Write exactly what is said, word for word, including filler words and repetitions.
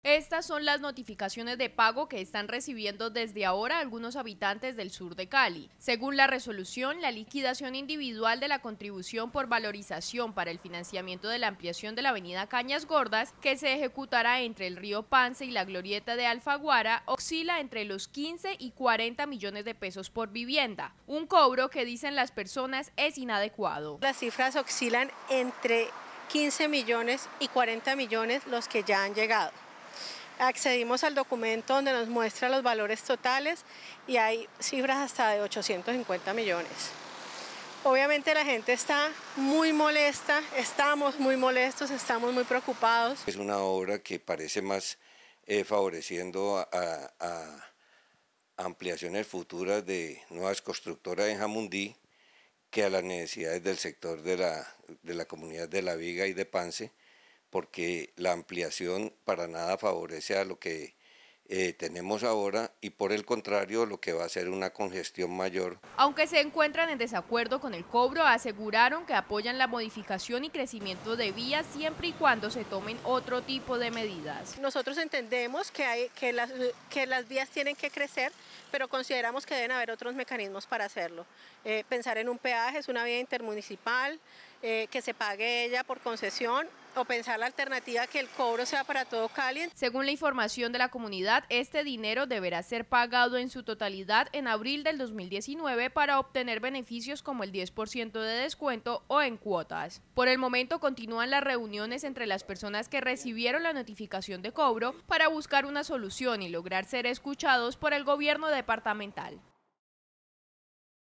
Estas son las notificaciones de pago que están recibiendo desde ahora algunos habitantes del sur de Cali. Según la resolución, la liquidación individual de la contribución por valorización para el financiamiento de la ampliación de la avenida Cañas Gordas, que se ejecutará entre el río Pance y la glorieta de Alfaguara, oscila entre los quince y cuarenta millones de pesos por vivienda, un cobro que dicen las personas es inadecuado. Las cifras oscilan entre quince millones y cuarenta millones los que ya han llegado. Accedimos al documento donde nos muestra los valores totales y hay cifras hasta de ochocientos cincuenta millones. Obviamente la gente está muy molesta, estamos muy molestos, estamos muy preocupados. Es una obra que parece más eh, favoreciendo a, a, a ampliaciones futuras de nuevas constructoras en Jamundí que a las necesidades del sector de la, de la comunidad de La Viga y de Pance, porque la ampliación para nada favorece a lo que eh, tenemos ahora y por el contrario lo que va a ser una congestión mayor. Aunque se encuentran en desacuerdo con el cobro, aseguraron que apoyan la modificación y crecimiento de vías siempre y cuando se tomen otro tipo de medidas. Nosotros entendemos que, hay, que, las, que las vías tienen que crecer, pero consideramos que deben haber otros mecanismos para hacerlo. Eh, pensar en un peaje, es una vía intermunicipal, eh, que se pague ella por concesión, o pensar la alternativa que el cobro sea para todo Cali. Según la información de la comunidad, este dinero deberá ser pagado en su totalidad en abril del dos mil diecinueve para obtener beneficios como el diez por ciento de descuento o en cuotas. Por el momento continúan las reuniones entre las personas que recibieron la notificación de cobro para buscar una solución y lograr ser escuchados por el gobierno departamental.